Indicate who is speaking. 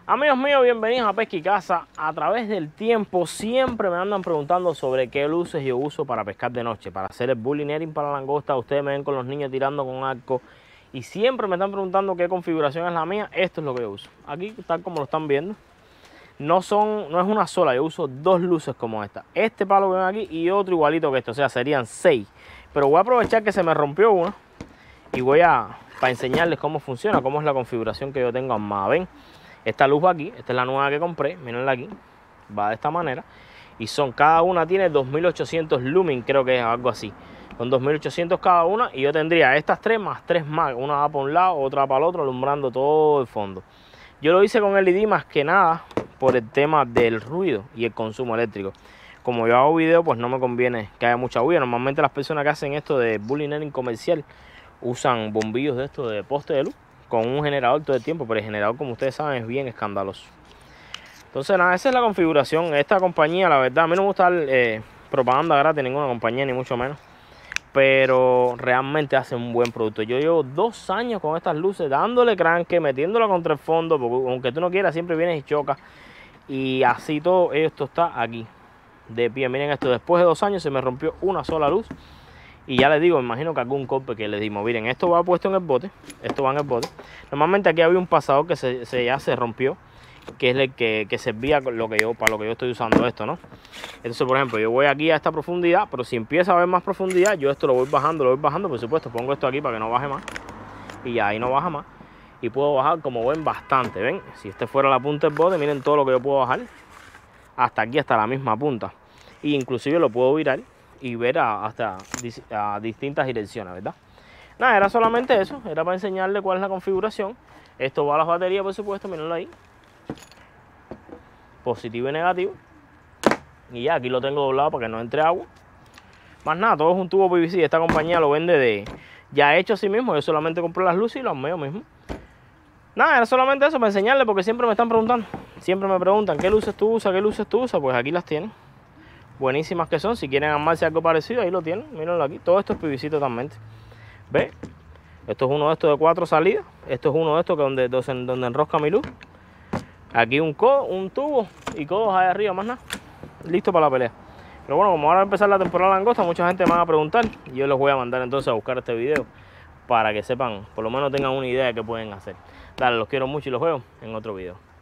Speaker 1: Amigos míos, bienvenidos a Pesca y Caza. A través del tiempo siempre me andan preguntando sobre qué luces yo uso para pescar de noche, para hacer el bully netting para la langosta. Ustedes me ven con los niños tirando con arco y siempre me están preguntando qué configuración es la mía. Esto es lo que yo uso. Aquí, tal como lo están viendo, no es una sola, yo uso dos luces como esta. Este palo que ven aquí y otro igualito que este, o sea, serían 6. Pero voy a aprovechar que se me rompió una y para enseñarles cómo funciona, cómo es la configuración que yo tengo armada. ¿Ven? Esta luz va aquí, esta es la nueva que compré, mírenla aquí, va de esta manera. Y cada una tiene 2800 lumen, creo que es algo así. Son 2800 cada una y yo tendría estas tres más, una va para un lado, otra para el otro, alumbrando todo el fondo. Yo lo hice con LED más que nada por el tema del ruido y el consumo eléctrico. Como yo hago video, pues no me conviene que haya mucha bulla. Normalmente las personas que hacen esto de bully netting comercial usan bombillos de estos de poste de luz con un generador todo el tiempo, pero el generador, como ustedes saben, es bien escandaloso. Entonces nada, esa es la configuración. Esta compañía, la verdad, a mí no me gusta dar propaganda gratis ninguna compañía, ni mucho menos, pero realmente hace un buen producto. Yo llevo 2 años con estas luces, dándole cranque, metiéndola contra el fondo, porque aunque tú no quieras, siempre vienes y chocas. Y así todo, esto está aquí, de pie. Miren esto, después de 2 años se me rompió una sola luz. Y ya les digo, me imagino que algún golpe que les dimos. Miren, esto va puesto en el bote. Esto va en el bote. Normalmente aquí había un pasador que ya se rompió, que es el que servía para lo que yo estoy usando esto, ¿no? Entonces, por ejemplo, yo voy aquí a esta profundidad, pero si empieza a haber más profundidad, yo esto lo voy bajando, por supuesto. Pongo esto aquí para que no baje más. Y ya ahí no baja más. Y puedo bajar, como ven, bastante. ¿Ven? Si este fuera la punta del bote, miren todo lo que yo puedo bajar. Hasta aquí, hasta la misma punta. Y inclusive lo puedo virar y ver hasta a distintas direcciones, ¿verdad? Nada, era solamente eso, era para enseñarle cuál es la configuración. Esto va a las baterías, por supuesto, mírenlo ahí. Positivo y negativo. Y ya, aquí lo tengo doblado para que no entre agua. Más nada, todo es un tubo PVC. Esta compañía lo vende ya hecho así mismo. Yo solamente compré las luces y los meo mismo. Nada, era solamente eso para enseñarle, porque siempre me están preguntando. Siempre me preguntan, ¿qué luces tú usas? ¿Qué luces tú usas? Pues aquí las tienen. Buenísimas que son. Si quieren armarse algo parecido, ahí lo tienen. Mírenlo aquí. Todo esto es PVC totalmente. ¿Ve? Esto es uno de estos de 4 salidas. Esto es uno de estos donde enrosca mi luz. Aquí un tubo y codos ahí arriba, más nada. Listo para la pelea. Pero bueno, como ahora va a empezar la temporada de langosta, mucha gente me va a preguntar. Y yo les voy a mandar entonces a buscar este video para que sepan, por lo menos tengan una idea de qué pueden hacer. Dale, los quiero mucho y los veo en otro video.